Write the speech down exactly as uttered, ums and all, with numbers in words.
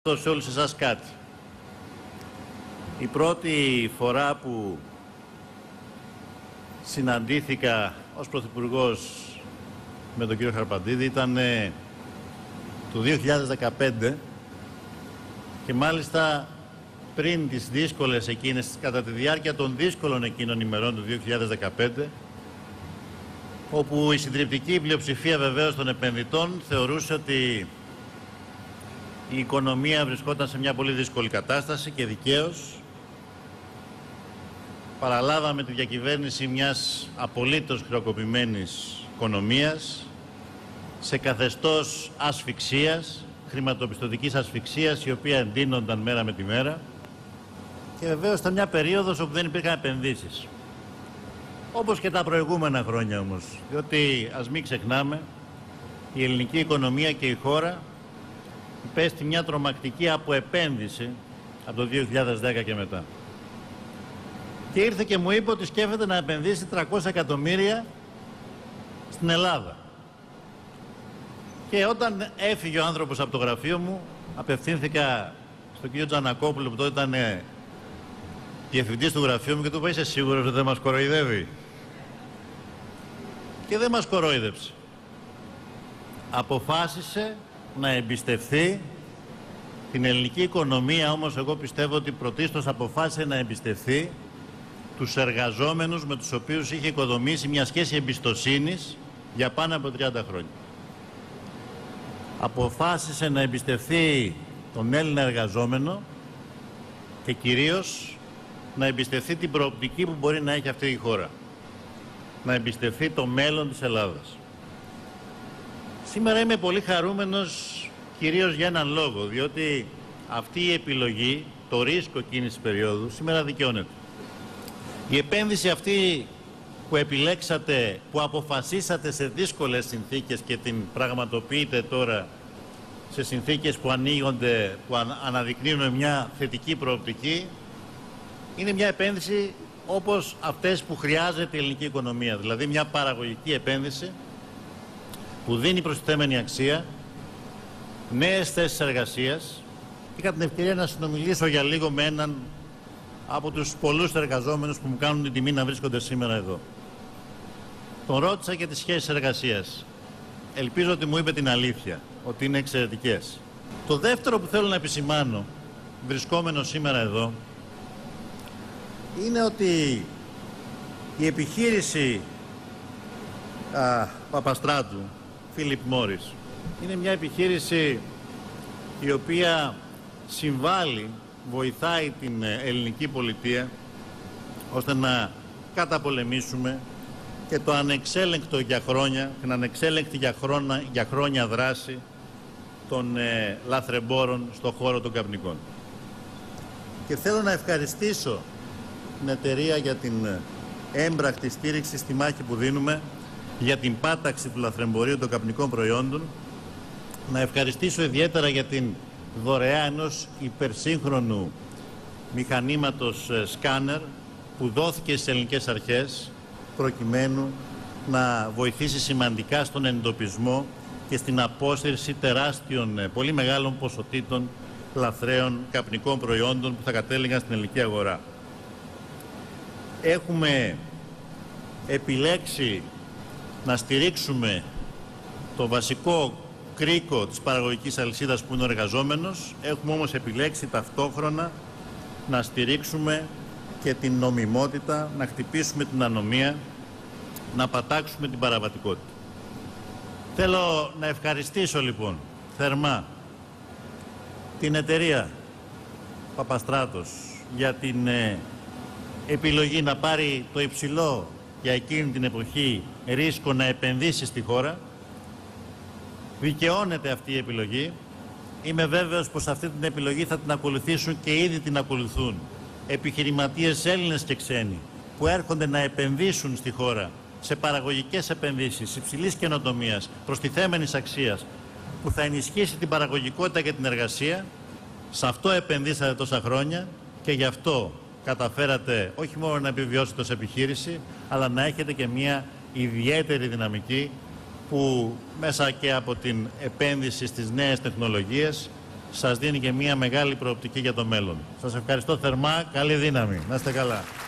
ρωτώ σε όλους εσάς κάτι. Η πρώτη φορά που συναντήθηκα ως Πρωθυπουργός με τον κύριο Χαρπαντίδη ήταν το δύο χιλιάδες δεκαπέντε και μάλιστα πριν τις δύσκολες εκείνες, κατά τη διάρκεια των δύσκολων εκείνων ημερών του δύο χιλιάδες δεκαπέντε, όπου η συντριπτική πλειοψηφία βεβαίως των επενδυτών θεωρούσε ότι η οικονομία βρισκόταν σε μια πολύ δύσκολη κατάσταση και δικαίως. Παραλάβαμε τη διακυβέρνηση μιας απολύτως χρεοκοπημένης οικονομίας σε καθεστώς ασφυξίας, χρηματοπιστωτικής ασφυξίας, η οποία εντείνονταν μέρα με τη μέρα, και βεβαίως ήταν μια περίοδος όπου δεν υπήρχαν επενδύσεις. Όπως και τα προηγούμενα χρόνια όμως, διότι ας μην ξεχνάμε, η ελληνική οικονομία και η χώρα υπέστη μια τρομακτική αποεπένδυση από το δύο χιλιάδες δέκα και μετά. Και ήρθε και μου είπε ότι σκέφτεται να επενδύσει τριακόσια εκατομμύρια στην Ελλάδα. Και όταν έφυγε ο άνθρωπος από το γραφείο μου, απευθύνθηκα στον κύριο Τζανακόπουλο, που τότε ήταν διευθυντής του γραφείου μου, και του είπα: είσαι σίγουρος ότι δεν μας κοροϊδεύει? Και δεν μας κορόιδεψε. Αποφάσισε να εμπιστευθεί την ελληνική οικονομία, όμως εγώ πιστεύω ότι πρωτίστως αποφάσισε να εμπιστευθεί τους εργαζόμενους με τους οποίους είχε οικοδομήσει μια σχέση εμπιστοσύνης για πάνω από τριάντα χρόνια. Αποφάσισε να εμπιστευθεί τον Έλληνα εργαζόμενο και κυρίως να εμπιστευτεί την προοπτική που μπορεί να έχει αυτή η χώρα. Να εμπιστευτεί το μέλλον της Ελλάδας. Σήμερα είμαι πολύ χαρούμενος κυρίως για έναν λόγο, διότι αυτή η επιλογή, το ρίσκο εκείνης της περίοδου, σήμερα δικαιώνεται. Η επένδυση αυτή που επιλέξατε, που αποφασίσατε σε δύσκολες συνθήκες και την πραγματοποιείτε τώρα σε συνθήκες που ανοίγονται, που αναδεικνύουν μια θετική προοπτική, είναι μια επένδυση όπως αυτές που χρειάζεται η ελληνική οικονομία. Δηλαδή μια παραγωγική επένδυση που δίνει προστιθέμενη αξία, νέες θέσεις εργασίας. Είχα την ευκαιρία να συνομιλήσω για λίγο με έναν από τους πολλούς εργαζόμενους που μου κάνουν την τιμή να βρίσκονται σήμερα εδώ. Τον ρώτησα για τις σχέσεις εργασίας. Ελπίζω ότι μου είπε την αλήθεια, ότι είναι εξαιρετικές. Το δεύτερο που θέλω να επισημάνω, βρισκόμενο σήμερα εδώ, είναι ότι η επιχείρηση α, Παπαστράτου, Φίλιπ Μόρις, είναι μια επιχείρηση η οποία συμβάλλει, βοηθάει την ελληνική πολιτεία ώστε να καταπολεμήσουμε και το ανεξέλεγκτο για χρόνια, την ανεξέλεγκτη για χρόνια, για χρόνια δράση των ε, λαθρεμπόρων στον χώρο των καπνικών. Και θέλω να ευχαριστήσω την εταιρεία για την έμπρακτη στήριξη στη μάχη που δίνουμε για την πάταξη του λαθρεμπορίου των καπνικών προϊόντων. Να ευχαριστήσω ιδιαίτερα για την δωρεά ενός υπερσύγχρονου μηχανήματος σκάνερ που δόθηκε στις ελληνικές αρχές προκειμένου να βοηθήσει σημαντικά στον εντοπισμό και στην απόσυρση τεράστιων, πολύ μεγάλων ποσοτήτων λαθρέων καπνικών προϊόντων που θα κατέληγαν στην ελληνική αγορά. Έχουμε επιλέξει να στηρίξουμε το βασικό κρίκο της παραγωγικής αλυσίδας που είναι ο εργαζόμενος. Έχουμε όμως επιλέξει ταυτόχρονα να στηρίξουμε και την νομιμότητα, να χτυπήσουμε την ανομία, να πατάξουμε την παραβατικότητα. Θέλω να ευχαριστήσω λοιπόν θερμά την εταιρεία Παπαστράτος για την ε, επιλογή να πάρει το υψηλό για εκείνη την εποχή ρίσκο να επενδύσει στη χώρα. Δικαιώνεται αυτή η επιλογή. Είμαι βέβαιος πως αυτή την επιλογή θα την ακολουθήσουν και ήδη την ακολουθούν επιχειρηματίες Έλληνες και ξένοι που έρχονται να επενδύσουν στη χώρα σε παραγωγικές επενδύσεις υψηλής καινοτομίας, προστιθέμενης αξίας, που θα ενισχύσει την παραγωγικότητα και την εργασία. Σε αυτό επενδύσατε τόσα χρόνια και γι' αυτό καταφέρατε όχι μόνο να επιβιώσετε ως επιχείρηση, αλλά να έχετε και μια ιδιαίτερη δυναμική που μέσα και από την επένδυση στις νέες τεχνολογίες σας δίνει και μια μεγάλη προοπτική για το μέλλον. Σας ευχαριστώ θερμά. Καλή δύναμη. Να είστε καλά.